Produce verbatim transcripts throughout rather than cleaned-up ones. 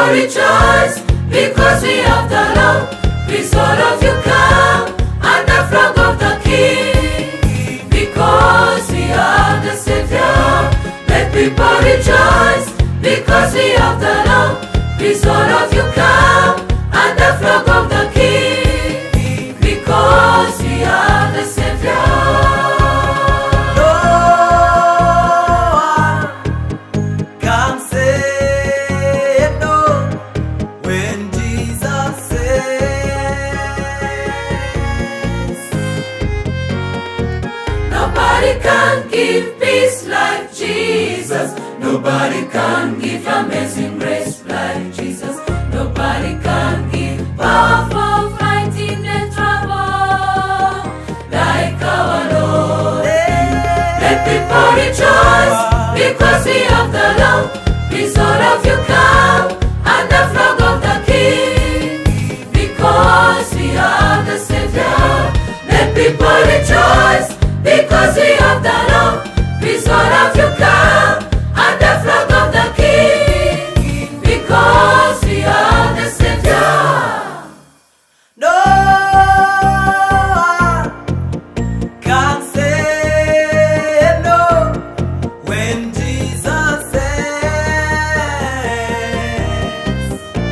rejoice, because we have the Lamb. Please all of you come and the flag of the King, because we have the Savior. Let people rejoice, because we have the Lamb. Please all of you come and the flag of the King, because we have the Savior. Nobody can give peace like Jesus. Nobody can give amazing grace like Jesus. Nobody can give power for fighting the trouble like our Lord. Let people rejoice, because we have the Lamb. Please all of you come and the flag of the King, because we have the Savior. Let people rejoice, because we have the Lamb. Please all of you come and the flag of the King, because we have the Savior. No one can say no when Jesus says.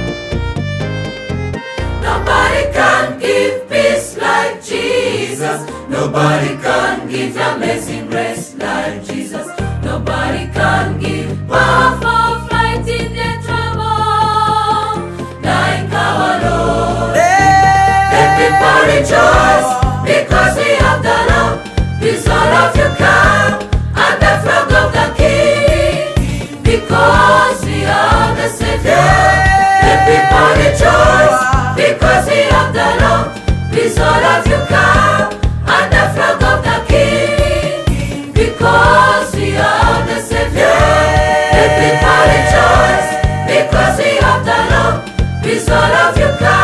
Nobody can give peace like Jesus. Nobody can give amazing grace like Jesus. Nobody can give power for fighting the trouble like our Lord. Let people rejoice, because we have the Lamb. Please all of you come and the flag of the King, because we have the Savior. Let people rejoice, because we have the Lamb. Please all of you come and the flag of the King, because we have the Savior. Let people rejoice, because we have the Lamb. Please all of you come